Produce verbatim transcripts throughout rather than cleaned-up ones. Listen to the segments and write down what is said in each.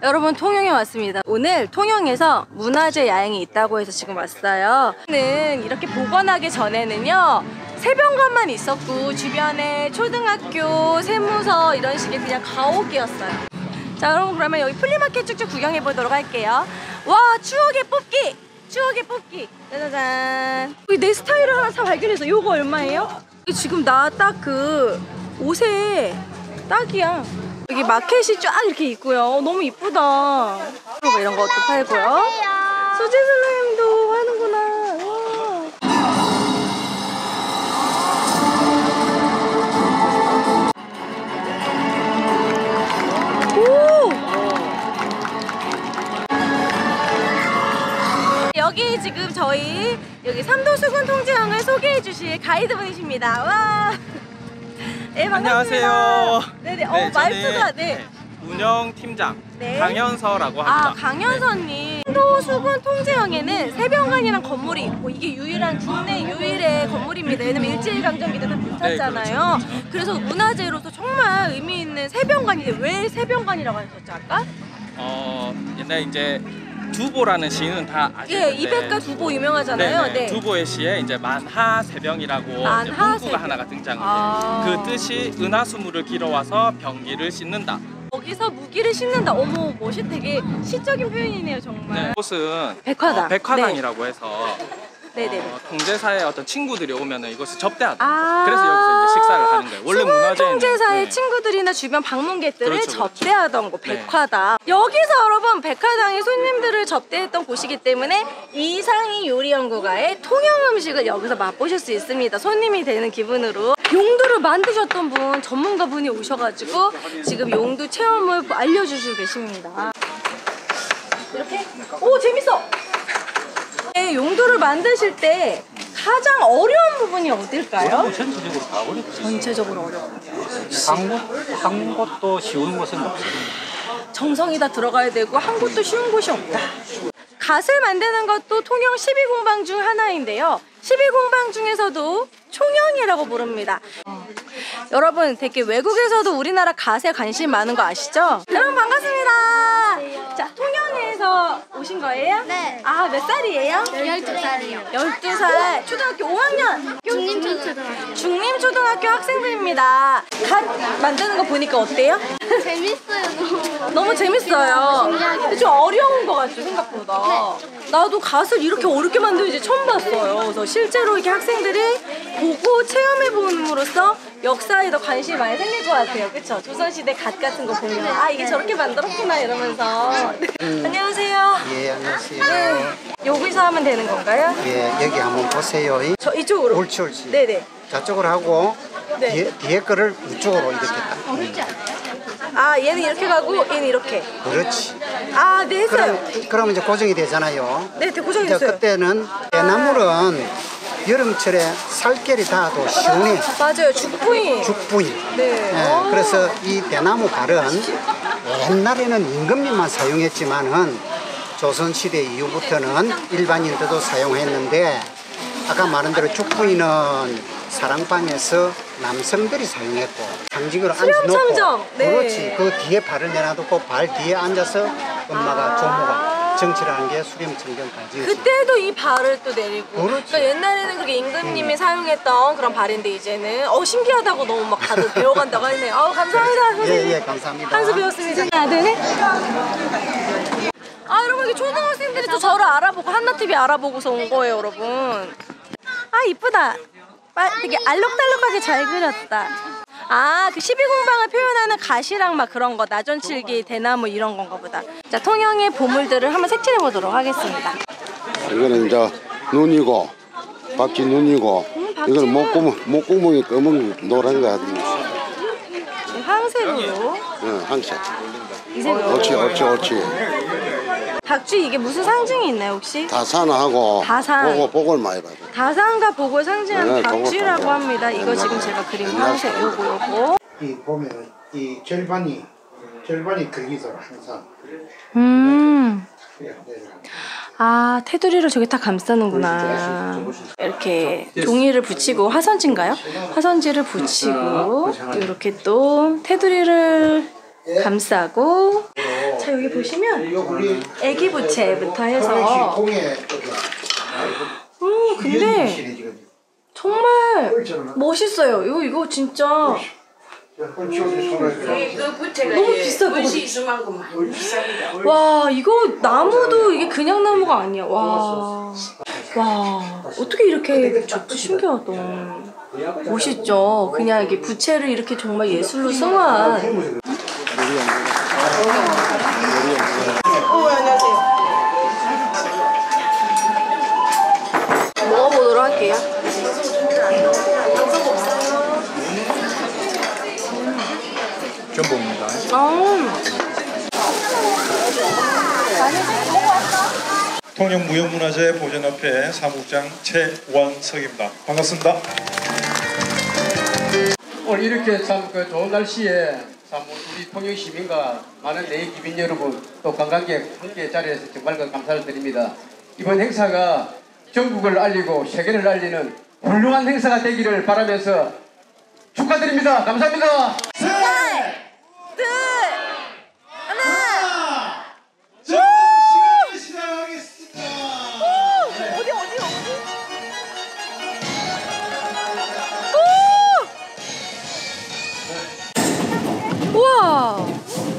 여러분, 통영에 왔습니다. 오늘 통영에서 문화재 야행이 있다고 해서 지금 왔어요. 저는 이렇게 복원하기 전에는요 세병관만 있었고 주변에 초등학교, 세무서 이런 식의 그냥 가옥이었어요. 자, 여러분 그러면 여기 플리마켓 쭉쭉 구경해 보도록 할게요. 와, 추억의 뽑기! 추억의 뽑기! 짜자잔! 여기 내 스타일을 하나 다 발견했어. 이거 얼마예요? 지금 나 딱 그 옷에 딱이야. 여기 마켓이 쫙 이렇게 있고요. 너무 이쁘다. 이런 것도 팔고요. 수제 슬라임도 하는구나. 와. 오! 여기 지금 저희 여기 삼도수군 통제항을 소개해 주실 가이드분이십니다. 와. 네, 반갑습니다. 안녕하세요. 네네. 어, 네, 말투가 네. 운영팀장 네. 강현서라고 합니다. 아, 강현서님. 삼도수군 통제항에는 세병관이란 건물이 있고 이게 유일한 국내 유일의 건물입니다. 왜냐면 일제일강점기 때 다 붙었잖아요. 네, 그렇죠, 그렇죠. 그래서 문화재로서 정말 의미 있는 세병관인데 왜 세병관이라고 하셨죠 아까? 어, 옛날에 이제 두보라는 시는 다 아시는데 예, 이백가 두보 유명하잖아요. 네, 네. 두보의 시에 이제 만하세병이라고 만하 문구가 세병. 하나가 등장을 해요. 아. 그 뜻이 은하수물을 길어와서 병기를 씻는다. 거기서 무기를 싣는다. 어머, 멋이 되게 시적인 표현이네요 정말. 네, 이곳은 백화당. 어, 백화당이라고 해서 네네. 어, 통제사의 어떤 친구들이 오면은 이것을 접대하다. 아 그래서 여기서 이제 식사를 하는 거예요. 원래 문화재는 통제사의 네. 친구들이나 주변 방문객들을 그렇죠, 그렇죠. 접대하던 곳 백화당. 네. 여기서 여러분 백화당이 손님들을 접대했던 곳이기 때문에 이상희 요리연구가의 통영 음식을 여기서 맛보실 수 있습니다. 손님이 되는 기분으로. 용두를 만드셨던 분 전문가 분이 오셔가지고 지금 용두 체험을 알려주시고 계십니다. 이렇게? 오, 재밌어. 용두를 만드실 때 가장 어려운 부분이 어딜까요? 전체적으로 다 어렵지. 전체적으로 어렵고 한, 곳, 한 곳도 쉬운 곳은 없습니다. 정성이 다 들어가야 되고 한 곳도 쉬운 곳이 없다. 갓을 만드는 것도 통영 십이 공방 중 하나인데요. 십이 공방 중에서도 총영이라고 부릅니다. 어. 여러분 되게 외국에서도 우리나라 갓에 관심 많은 거 아시죠? 여러분 반갑습니다. 자, 통영에서 오신 거예요? 네. 아, 몇 살이에요? 열두 살이요. 열두 살. 초등학교 오 학년. 중림초등학교. 중림초등학교 학생들입니다. 갓 만드는 거 보니까 어때요? 재밌어요, 너무. 너무 재밌어요. 신기하게. 근데 좀 어려운 거 같죠, 생각보다. 네. 나도 갓을 이렇게 어렵게 만들지 처음 봤어요. 그래서 실제로 이렇게 학생들이 보고 체험해봄으로써 역사에 더 관심이 많이 생길 것 같아요. 그쵸? 조선시대 갓 같은 거 보면 아, 이게 저렇게 만들었구나 이러면서. 음. 안녕하세요. 예, 안녕하세요. 네. 여기서 하면 되는 건가요? 예, 여기 한번 보세요. 저 이쪽으로. 옳지, 옳지. 네네. 저쪽으로 하고 네. 뒤에, 뒤에 거를 이쪽으로 이렇게 딱. 아, 얘는 이렇게 가고 얘는 이렇게. 그렇지. 아, 네, 했어요. 그럼, 그러면 이제 고정이 되잖아요. 네, 이제 고정했어요. 그때는 대나물은 여름철에 살결이 닿아도 시원해. 맞아요, 죽부인. 죽부인. 네. 예, 오. 그래서 이 대나무 발은 옛날에는 임금님만 사용했지만은 조선시대 이후부터는 일반인들도 사용했는데 아까 말한 대로 죽부인은 사랑방에서 남성들이 사용했고 상징으로 앉아놓고 수렴청정. 네. 그렇지. 그 뒤에 발을 내놔두고 발 뒤에 앉아서 엄마가 아. 조모가 정치라는 게 수렴청정 발이지. 그때도 이 발을 또 내리고. 그렇지. 그러니까 옛날에는 그게 임금님이 음. 사용했던 그런 발인데 이제는 어 신기하다고 너무 막 다들 배워간다고 하네요. 아, 감사합니다. 선생님. 예, 예, 감사합니다. 한 수 배웠습니다. 하나, 둘, 셋. 아, 여러분, 이게 초등학생들이 또 저를 알아보고 한나티비 알아보고서 온 거예요, 여러분. 아, 이쁘다. 되게 알록달록하게 잘 그렸다. 아, 그 십이 공방을 표현하는 갓이랑 막 그런 거, 나전칠기, 대나무 이런 건가 보다. 자, 통영의 보물들을 한번 색칠해 보도록 하겠습니다. 이거는 이제 눈이고, 바퀴 눈이고, 음, 이거는 목구멍, 목구멍이 검은 노란 거 같은 황색으로. 응, 항색. 이 색으로. 옳지, 옳지, 옳지. 박쥐 이게 무슨 상징이 있나요, 혹시? 다산하고, 다산. 보고, 복을 많이 받아. 다산과 복을 상징하는 네, 박쥐라고 그거 합니다. 이거 옛날- 지금 제가 그린 옛날 황색 사람. 요거 요거. 이 보면 이 절반이 절반이 걸리더라 항상. 음. 그래, 내려가. 아, 테두리를 저기 다 감싸는구나. 이렇게 종이를 붙이고, 화선지인가요? 화선지를 붙이고 이렇게 또 테두리를 감싸고. 자, 여기 보시면 이거 우리 애기 부채부터 해서 통에 어, 근데 정말 멋있어요. 이거 이거 진짜 너무 비쌀 것 같아. 와, 이거 나무도 이게 그냥 나무가 아니야. 와, 와, 어떻게 이렇게 좋고 신기하다. 멋있죠. 그냥 이게 부채를 이렇게 정말 예술로 승화한. 먹어보도록 할게요. 전복입니다. 음. 통영무형문화재 보존협회 사무국장 최원석입니다. 반갑습니다. 오늘 이렇게 참 그 좋은 날씨에 참 우리 통영 시민과 많은 내일 기빈 여러분 또 관광객 함께 자리에서 정말 감사를 드립니다. 이번 행사가 전국을 알리고 세계를 알리는 훌륭한 행사가 되기를 바라면서 축하드립니다. 감사합니다. 둘, 하나. 자, 시간을 시작하겠습니다. 어디 어디 어디? 오! 우와!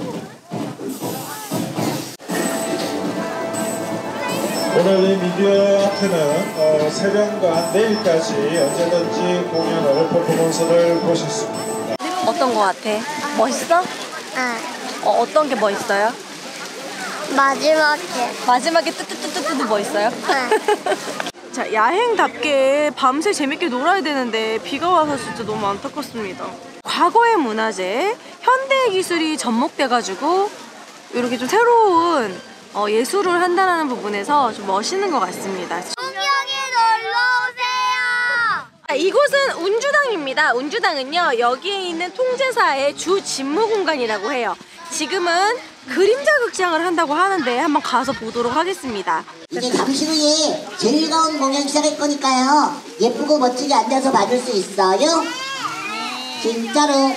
오늘 미디어한테는 어, 새벽과 내일까지 언제든지 공연을 퍼포먼스를 보실 수 있습니다. 어떤 거 같아? 멋있어? 아, 어, 어떤 게 멋있어요? 마지막에. 마지막에 뜨뜨뜨뜨뜨 멋있어요? 네. 자, 야행답게 밤새 재밌게 놀아야 되는데 비가 와서 진짜 너무 안타깝습니다. 과거의 문화재, 현대의 기술이 접목돼가지고 이렇게 좀 새로운 어, 예술을 한다는 부분에서 좀 멋있는 것 같습니다. 통영에 놀러 오세요. 이곳은 운주당입니다. 운주당은요, 여기에 있는 통제사의 주 집무 공간이라고 해요. 지금은 그림자 극장을 한다고 하는데 한번 가서 보도록 하겠습니다. 이제 잠시 후에 즐거운 공연 시작할 거니까요. 예쁘고 멋지게 앉아서 봐줄 수 있어요? 진짜로.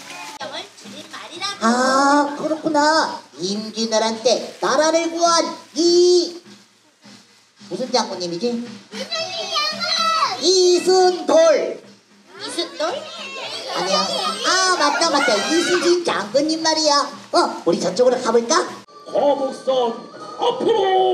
아, 그렇구나. 임진왜란 때 나라를 구한 이 무슨 장군님이지? 이순돌. 이순돌? 아니야. 아, 맞다 맞다. 이순신 장군님 말이야. 어, 우리 저쪽으로 가볼까? 거북선 앞으로!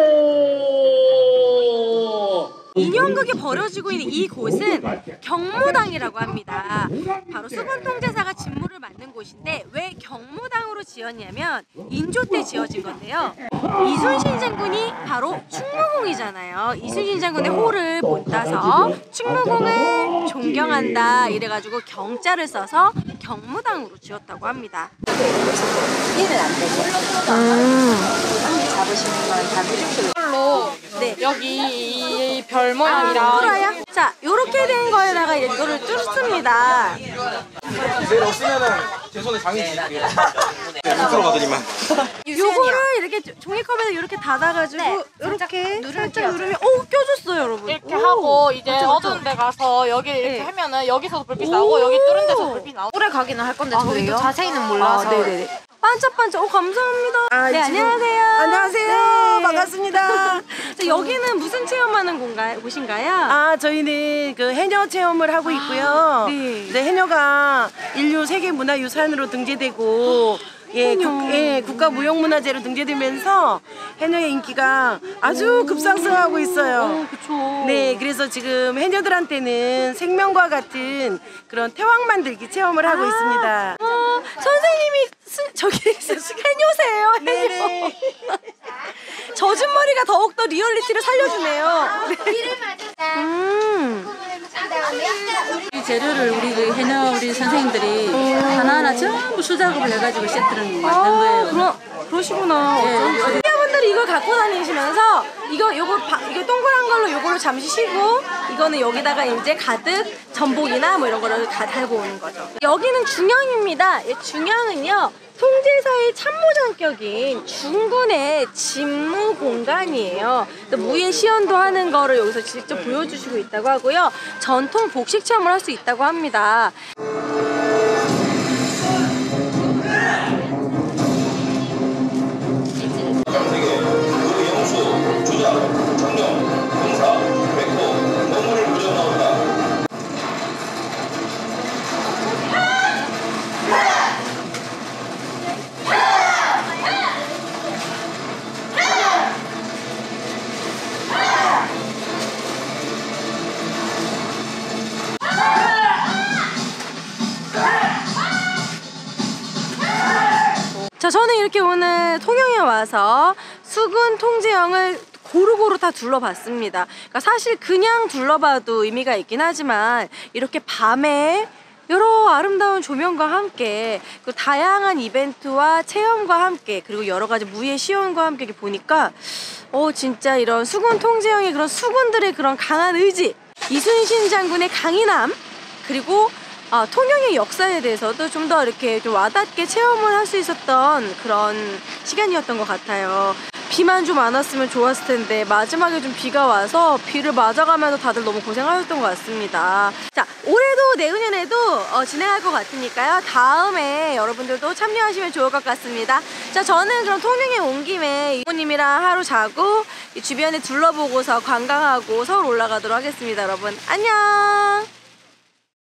인형극이 벌어지고 있는 이곳은 경무당이라고 합니다. 바로 수분통제사가 직무를 맡는 곳인데 왜 경무당으로 지었냐면 인조 때 지어진 건데요. 이순신 장군이 바로 충무공이잖아요. 이순신 장군의 호를 못 따서 충무공을 존경한다 이래가지고 경자를 써서 경무당으로 지었다고 합니다. 얘는 안 되죠. 음. 잡으시는 건 잡으실 이걸로 네. 여기 이 별 모양이랑 뚫어요? 자, 요렇게 된 거에다가 이제 이거를 뚫습니다. 내일 없으면은 제 손에 장이 지게 못 들어가더니만. 요거를 이렇게 종이컵에다 이렇게 닫아가지고 네, 이렇게 살짝 살짝 누르면 오 껴줬어요 여러분. 이렇게 오, 하고 이제 그쵸, 그쵸. 어두운 데 가서 여기 이렇게 네. 하면은 여기서도 불빛 오. 나오고 여기 뚫은 데서 불빛 나오고. 오래 가기는 할 건데 아, 저희도 그래요? 자세히는 몰라서. 아, 네네네. 반짝반짝. 오, 감사합니다. 아, 네, 지금- 안녕하세요. 안녕하세요. 네. 반갑습니다. 자, 여기는 무슨 체험하는 공간, 곳인가요? 아, 저희는 그 해녀 체험을 하고 있고요. 네. 네, 해녀가 인류 세계문화유산으로 등재되고 예, 해녀. 국, 예, 국가무형문화재로 등재되면서 해녀의 인기가 아주 급상승하고 있어요. 어, 그쵸. 네, 그래서 지금 해녀들한테는 생명과 같은 그런 태왕 만들기 체험을 하고 아, 있습니다. 어, 선생님이 스, 저기 해녀세요, 해녀. 네네. 젖은 머리가 더욱더 리얼리티를 살려주네요. 음. 이 재료를 우리 그 해녀 우리 선생님들이 하나하나 전부 수작업을 해가지고 세트를 만든 거예요. 그러, 그러시구나. 네. 여러분들이 이걸 갖고 다니시면서 이거 요거 바, 이거 동그란 걸로 요거를 잠시 쉬고 이거는 여기다가 이제 가득 전복이나 뭐 이런 거를 다 달고 오는 거죠. 여기는 중형입니다. 이 중형은요. 통제사의 참모장격인 중군의 집무 공간이에요. 무예 시연도 하는 거를 여기서 직접 보여주시고 있다고 하고요. 전통 복식 체험을 할 수 있다고 합니다. 자, 저는 이렇게 오늘 통영에 와서 수군 통제형을 고루고루 다 둘러봤습니다. 그러니까 사실 그냥 둘러봐도 의미가 있긴 하지만 이렇게 밤에 여러 아름다운 조명과 함께 그 다양한 이벤트와 체험과 함께 그리고 여러 가지 무예 시연과 함께 이렇게 보니까 어 진짜 이런 수군 통제형의 그런 수군들의 그런 강한 의지, 이순신 장군의 강인함, 그리고 아, 통영의 역사에 대해서도 좀 더 이렇게 좀 와닿게 체험을 할 수 있었던 그런 시간이었던 것 같아요. 비만 좀 안 왔으면 좋았을 텐데 마지막에 좀 비가 와서 비를 맞아가면서 다들 너무 고생하셨던 것 같습니다. 자, 올해도 내후년에도 어, 진행할 것 같으니까요. 다음에 여러분들도 참여하시면 좋을 것 같습니다. 자, 저는 그럼 통영에 온 김에 이모님이랑 하루 자고 이 주변에 둘러보고서 관광하고 서울 올라가도록 하겠습니다. 여러분 안녕.